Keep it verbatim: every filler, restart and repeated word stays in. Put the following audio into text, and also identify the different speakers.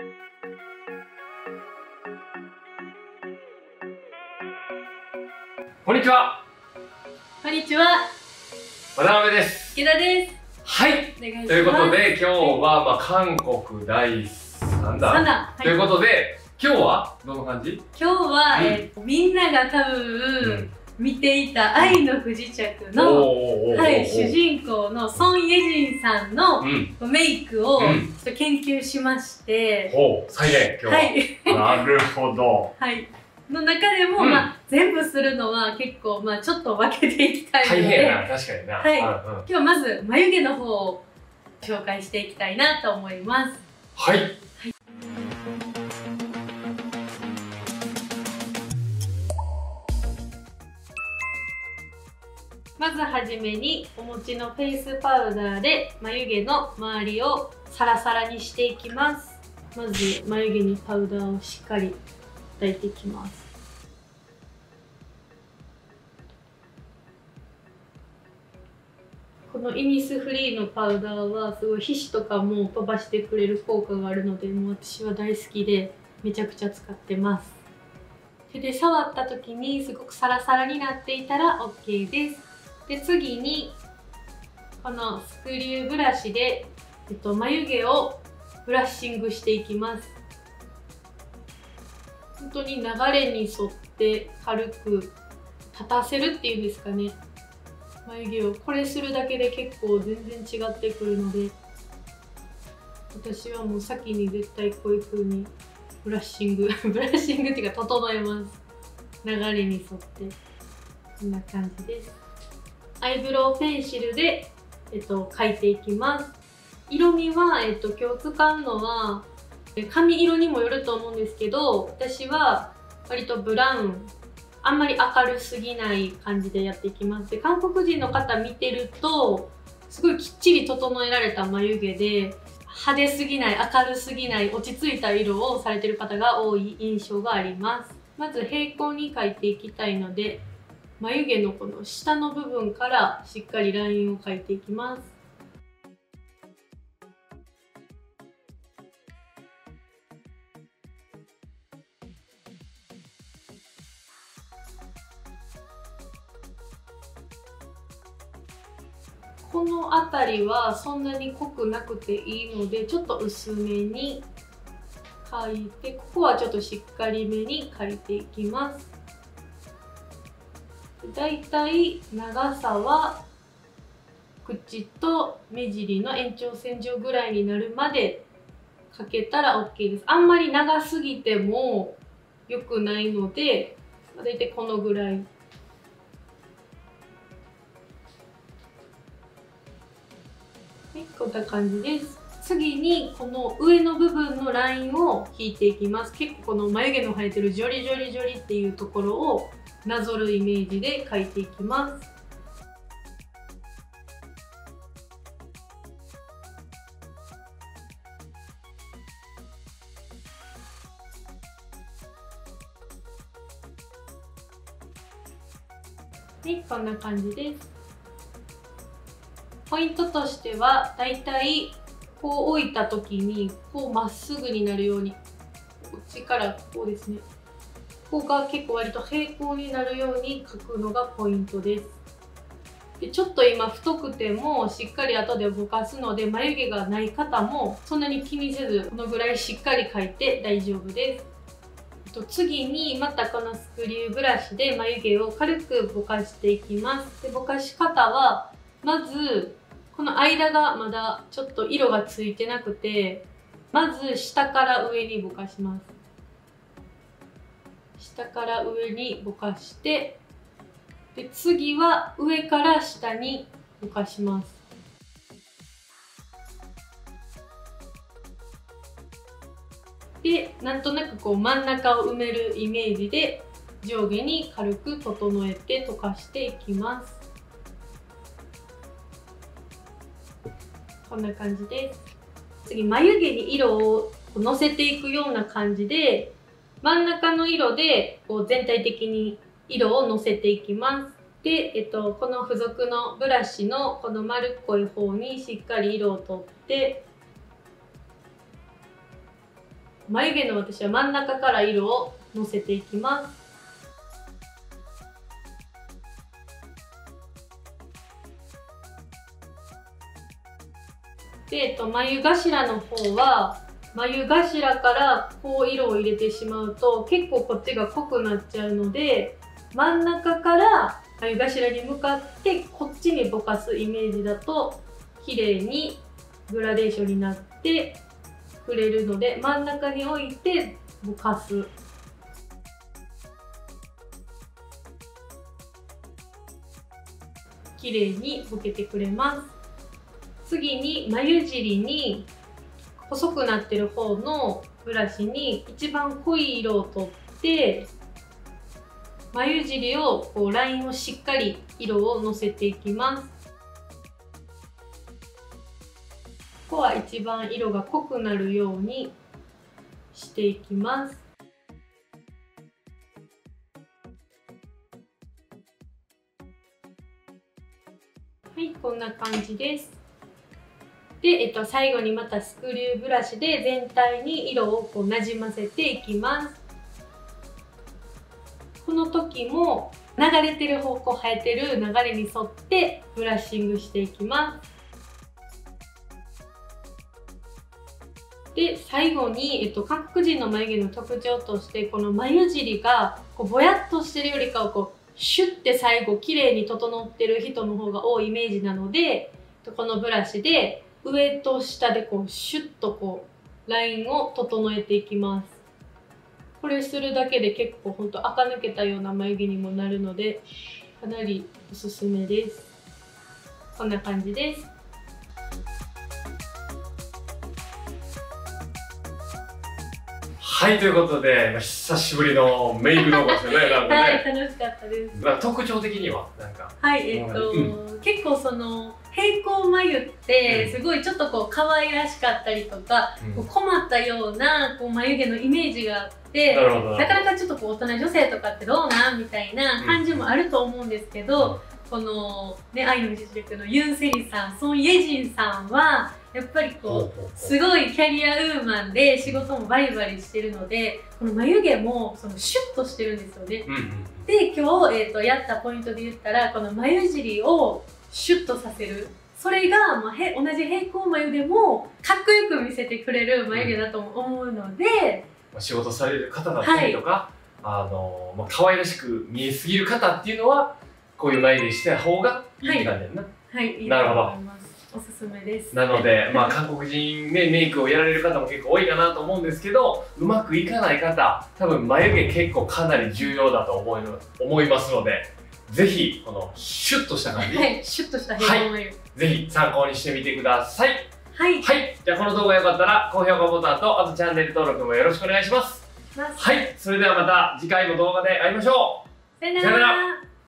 Speaker 1: こんにちは。
Speaker 2: こんにちは。
Speaker 1: 渡辺です。
Speaker 2: 池田です。
Speaker 1: はい。
Speaker 2: お願いします。
Speaker 1: ということで、今日は、まあ、韓国第三弾。はい、ということで、今日はどんな感じ？
Speaker 2: 今日は、うん、えー、みんなが多分、うん、見ていた愛の不時着の、はい、主人公のソン・イェジンさんのメイクをちょっと研究しまして、
Speaker 1: ほう、再現、今日は。はい、なるほど。
Speaker 2: はい。の中でも、うん、まあ、全部するのは結構、まあ、ちょっと分けていきたいので。
Speaker 1: 大変やな、確かにな。
Speaker 2: はい。うんうん、今日はまず、眉毛の方を紹介していきたいなと思います。
Speaker 1: はい。はい、
Speaker 2: まずはじめにお持ちのフェイスパウダーで眉毛の周りをサラサラにしていきます。まず眉毛にパウダーをしっかり叩いていきます。このイニスフリーのパウダーはすごい皮脂とかも飛ばしてくれる効果があるので、もう私は大好きでめちゃくちゃ使ってます。手で触った時にすごくサラサラになっていたら オーケー です。で、次にこのスクリューブラシで、えっと、眉毛をブラッシングしていきます。本当に流れに沿って軽く立たせるっていうんですかね。眉毛をこれするだけで結構全然違ってくるので、私はもう先に絶対こういう風にブラッシングブラッシングっていうか整えます。流れに沿ってこんな感じです。アイブロウペンシルで、えっと、描いていきます。色味は、えっと、今日使うのは髪色にもよると思うんですけど、私は割とブラウン、あんまり明るすぎない感じでやっていきます。で、韓国人の方見てるとすごいきっちり整えられた眉毛で、派手すぎない、明るすぎない、落ち着いた色をされてる方が多い印象があります。まず平行に描いていきたいので、眉毛のこの下の部分からしっかりラインを描いていきます。この辺りはそんなに濃くなくていいので、ちょっと薄めに描いて、ここはちょっとしっかりめに描いていきます。だいたい長さは口と目尻の延長線上ぐらいになるまで描けたら オーケー です。あんまり長すぎても良くないので、だいたいこのぐらい。はい、こんな感じです。次にこの上の部分のラインを引いていきます。結構この眉毛の生えてるジョリジョリジョリっていうところをなぞるイメージで描いていきます。はい、こんな感じです。ポイントとしては、だいたいこう置いた時にこうまっすぐになるように、こっちからこうですね、ここが結構割と平行になるように描くのがポイントです。で、ちょっと今太くてもしっかり後でぼかすので、眉毛がない方もそんなに気にせずこのぐらいしっかり描いて大丈夫です。と次にまたこのスクリューブラシで眉毛を軽くぼかしていきます。で、ぼかし方はまずこの間がまだちょっと色がついてなくて、まず下から上にぼかします。下から上にぼかして、で次は上から下にぼかします。で、なんとなくこう真ん中を埋めるイメージで上下に軽く整えて溶かしていきます。こんな感じです。次、眉毛に色をのせていくような感じで、真ん中の色でこう全体的に色をのせていきます。で、えっと、この付属のブラシのこの丸っこい方にしっかり色をとって、 眉毛の私は真ん中から色をのせていきます。で、えっと、眉頭の方は眉頭からこう色を入れてしまうと結構こっちが濃くなっちゃうので、真ん中から眉頭に向かってこっちにぼかすイメージだと綺麗にグラデーションになってくれるので、真ん中に置いてぼかす。綺麗にぼけてくれます。次に眉尻に細くなってる方のブラシに一番濃い色を取って眉尻をこうラインをしっかり色をのせていきます。ここは一番色が濃くなるようにしていきます。はい、こんな感じです。で、えっと、最後にまたスクリューブラシで全体に色をこうなじませていきます。この時も流れてる方向、生えてる流れに沿ってブラッシングしていきます。で、最後に、えっと、韓国人の眉毛の特徴としてこの眉尻がこうぼやっとしてるよりかはこうシュッて最後綺麗に整ってる人の方が多いイメージなので、このブラシで上と下でこうシュッとこうラインを整えていきます。これするだけで結構ほんと垢抜けたような眉毛にもなるのでかなりおすすめです。こんな感じです。
Speaker 1: はい、ということで、久しぶりのメイク動画ですよね、なんかね。
Speaker 2: はい、楽しかったです。
Speaker 1: まあ、特徴的には、なんか。
Speaker 2: はい、えっと、うん、結構その、平行眉ってすごいちょっとこう可愛らしかったりとか、うん、こう困ったようなこう眉毛のイメージがあって、なかなかちょっとこう大人女性とかってどうなんみたいな感じもあると思うんですけど、うん、この、ね、愛の実力のユン・セリさん、ソン・イェジンさんはやっぱりこうすごいキャリアウーマンで仕事もバリバリしてるので、この眉毛もそのシュッとしてるんですよね。うんうん、で今日、えーと、やったポイントで言ったらこの眉尻をシュッとさせる、それが、まあ、へ同じ平行眉でもかっこよく見せてくれる眉毛だと思うので、
Speaker 1: うん、仕事される方だったりとか、はい、あのまあ、可愛らしく見えすぎる方っていうのはこういう眉毛した方がいいって感じだよな。
Speaker 2: はい、はい、いいと思います。おすすめです。
Speaker 1: なので、まあ、韓国人、ね、メイクをやられる方も結構多いかなと思うんですけど、うまくいかない方、多分眉毛結構かなり重要だと思いの思いますので、ぜひこのシュッとした感じ、
Speaker 2: はい、シュッとした平行眉、はい、
Speaker 1: ぜひ参考にしてみてください。
Speaker 2: はい、
Speaker 1: はい、じゃあこの動画良かったら高評価ボタンとあとチャンネル登録もよろしくお願いします。はい、それではまた次回の動画で会いましょう。
Speaker 2: さよなら。